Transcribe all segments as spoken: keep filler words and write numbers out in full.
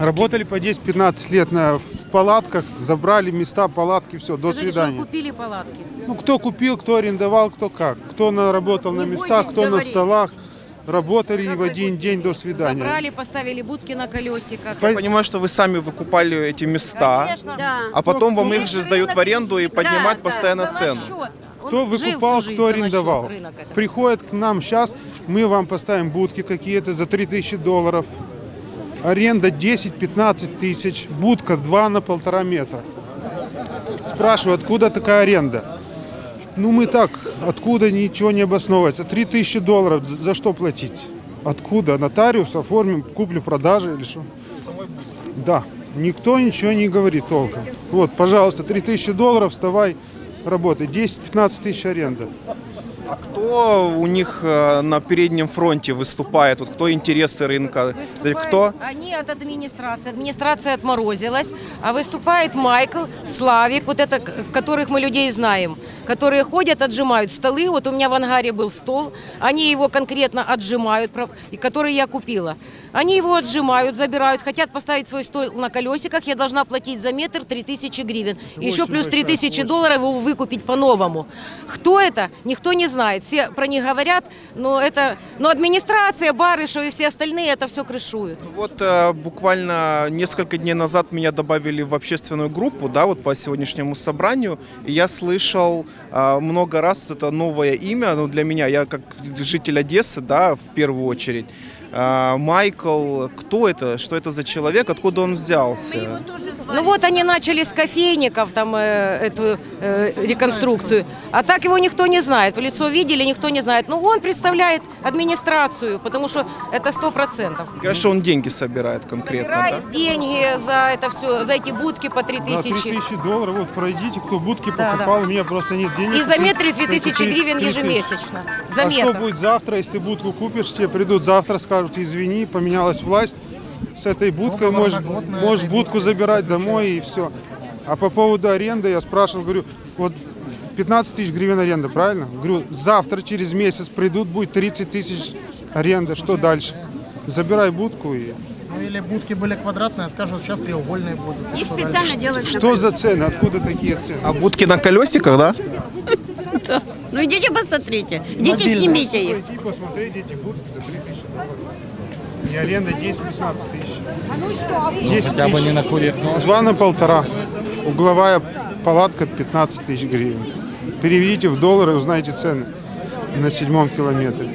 Работали по десять-пятнадцать лет на в палатках, забрали места, палатки, все, до Скажите, свидания. что купили палатки? Ну, кто купил, кто арендовал, кто как. Кто работал на местах, кто на столах. Работали и в один день до свидания. Забрали, поставили будки на колесиках. Я понимаю, что вы сами выкупали эти места, Конечно. Да. а потом вам их Есть же рынок, сдают в аренду и есть поднимают да, постоянно За наш цену. счет. Он Кто жил выкупал, всю жизнь кто за наш счет, арендовал. рынок этот. Приходят к нам сейчас, мы вам поставим будки какие-то за три тысячи долларов. Аренда десять-пятнадцать тысяч, будка два на полтора метра. Спрашиваю, откуда такая аренда? Ну мы так, откуда ничего не обосновывается. три тысячи долларов за что платить? Откуда? Нотариус оформим, куплю-продажи или что? Да, никто ничего не говорит толком. Вот, пожалуйста, три тысячи долларов, вставай, работай. десять-пятнадцать тысяч аренда. А кто у них э, на переднем фронте выступает? Вот кто интересы рынка? Выступает- Кто? Они от администрации. Администрация отморозилась, а выступает Майкл, Славик, вот это, к- которых мы людей знаем, которые ходят, отжимают столы. Вот у меня в ангаре был стол, они его конкретно отжимают, про- и который я купила. Они его отжимают, забирают, хотят поставить свой стол на колесиках, я должна платить за метр три тысячи гривен. И еще очень плюс три большая тысячи площадь. долларов его выкупить по-новому. Кто это? Никто не знает. Все про них говорят, но это, но администрация, Барышев и все остальные это все крышуют. Вот э, буквально несколько дней назад меня добавили в общественную группу, да, вот по сегодняшнему собранию, и я слышал э, много раз это новое имя, ну, для меня, я как житель Одессы, да, в первую очередь. Э, Майкл, кто это, что это за человек, откуда он взялся? Ну вот они начали с кофейников там э, эту э, реконструкцию, а так его никто не знает. В лицо видели, никто не знает. Ну он представляет администрацию, потому что это сто процентов. Говорят, что он деньги собирает конкретно, да? Собирает деньги за это все, за эти будки по три Да, три тысячи. тысячи долларов, вот пройдите, кто будки Да, покупал, да. у меня просто нет денег. И за метры три тысячи Три- гривен три тысячи. ежемесячно. За А что метр. будет завтра, если ты будку купишь, тебе придут завтра, скажут, извини, поменялась власть, с этой будкой можешь, можешь будку забирать домой и все. А по поводу аренды я спрашивал, говорю, вот пятнадцать тысяч гривен аренда, правильно? Говорю, завтра, через месяц придут, будет тридцать тысяч аренда, что дальше? Забирай будку и... Ну или будки были квадратные, а скажут, сейчас треугольные будут. И Их что специально дальше? делают. Что за цены? Откуда такие цены? А будки на колесиках, да? Ну идите посмотрите. Идите Мобильные. снимите их. Пойти посмотреть эти будки за три тысячи долларов. И аренда десять-пятнадцать тысяч. десять Хотя бы тысяч. не на курьих нож. Два на полтора. Угловая палатка пятнадцать тысяч гривен. Переведите в доллары, узнаете цены на седьмом километре.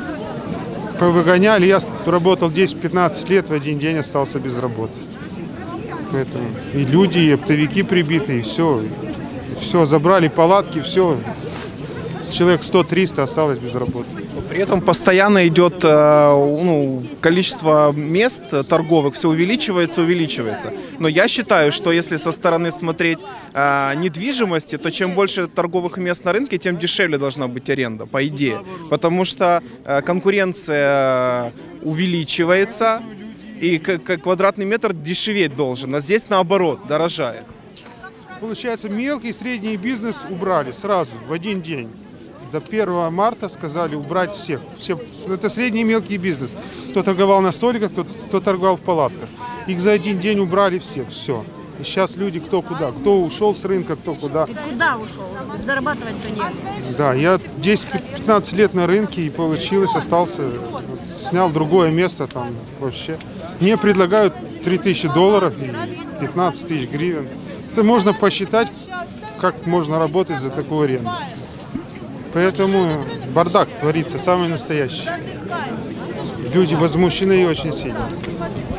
Повыгоняли, я работал десять-пятнадцать лет, в один день остался без работы. Поэтому и люди, и оптовики прибиты, и все. Все, забрали палатки, все. Человек сто-триста осталось без работы. При этом постоянно идет э, ну, количество мест торговых, все увеличивается, увеличивается. Но я считаю, что если со стороны смотреть э, недвижимости, то чем больше торговых мест на рынке, тем дешевле должна быть аренда, по идее. Потому что э, конкуренция увеличивается, и к- к- квадратный метр дешеветь должен. А здесь наоборот, дорожает. Получается, мелкий и средний бизнес убрали сразу, в один день. До первого марта сказали убрать всех. Все, это средний и мелкий бизнес. Кто торговал на столиках, кто, кто торговал в палатках. Их за один день убрали всех, все. И сейчас люди кто куда. Кто ушел с рынка, кто куда. Куда ушел? Зарабатывать-то нет. Да, я десять-пятнадцать лет на рынке и получилось, остался, вот, снял другое место там вообще. Мне предлагают три тысячи долларов и пятнадцать тысяч гривен. Это можно посчитать, как можно работать за такую аренду. Поэтому бардак творится, самый настоящий. Люди возмущены и очень сильно.